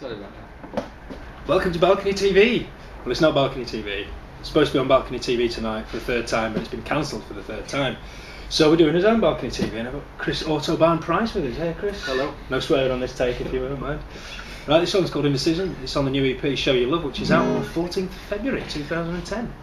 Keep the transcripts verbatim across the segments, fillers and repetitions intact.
Sorry about that. Welcome to Balcony T V. Well, it's not Balcony T V. It's supposed to be on Balcony T V tonight for the third time, but it's been cancelled for the third time. So we're doing his own Balcony T V, and I've got Chris Autobahn Price with us. Hey, Chris. Hello. No swearing on this take, if you won't mind. Right, this song's called Indecision. It's on the new E P Show You Love, which is out on the fourteenth of February two thousand ten.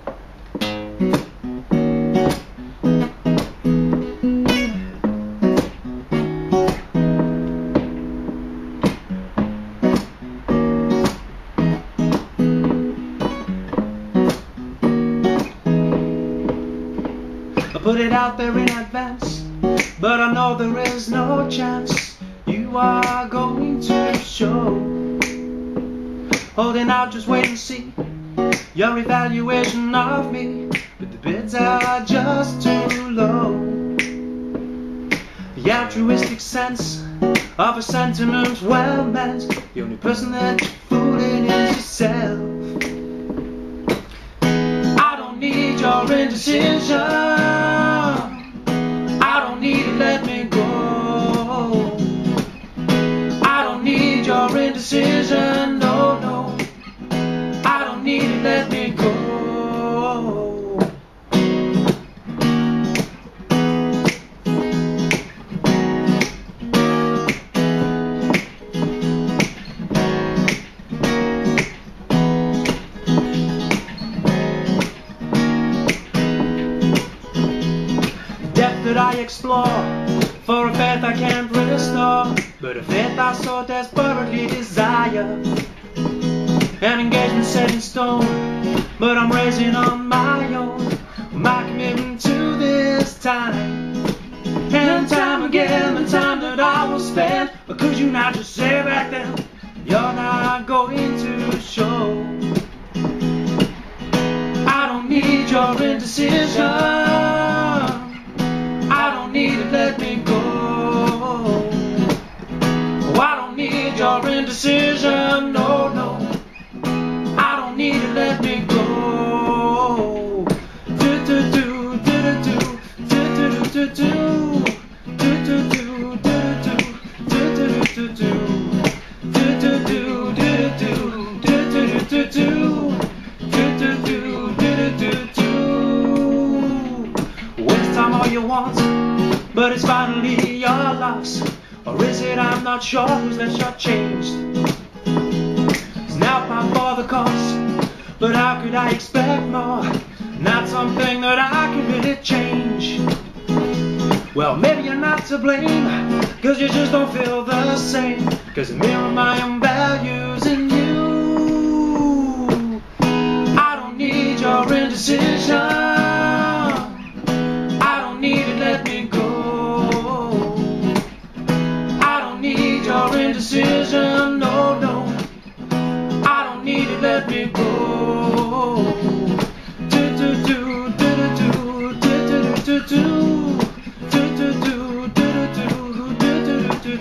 I put it out there in advance, but I know there is no chance you are going to show. Holding out, just wait and see your evaluation of me, but the bids are just too low. The altruistic sense of a sentiment well meant, the only person that you're fooling is yourself. I don't need your indecision, I don't need to let me go. I don't need your indecision, no, no. I don't need to let me go. That I explore for a faith I can't restore, but a faith I so desperately desire. An engagement set in stone, but I'm raising on my own my commitment to this time. And time again, the time that I will spend, but could you not just say back then you're not going to show? I don't need your indecision, I don't need to let me go. Oh, I don't need your indecision, no, no. I don't need to let me go. Do do do do do do do do do do do do do do do you want, but it's finally your loss. Or is it I'm not sure who's left shortchanged? It's now time for the cause, but how could I expect more? Not something that I can really change. Well, maybe you're not to blame, cause you just don't feel the same. Cause I mirror my own values in you. I don't need your indecision, need to let me go. I don't need your indecision, no, no. I don't need to let me go. Do do do do do do do do do do do do do do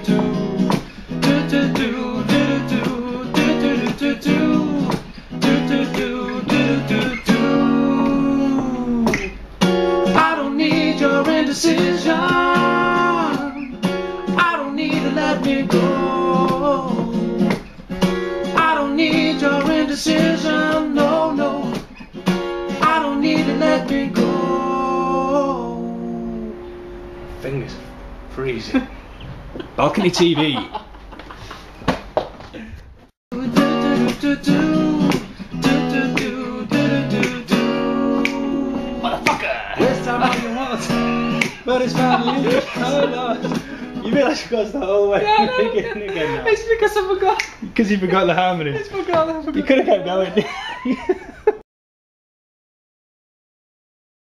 indecision, I don't need to let me go. I don't need your indecision, no, no. I don't need to let me go. Fingers freezing. Balcony T V. Motherfucker! This time all you want. But it's finally, oh Lord. You realise you got the whole way Yeah, no, again, again now. It's because I forgot. Because you forgot the harmony. I forgot. I forgot. You could have kept going.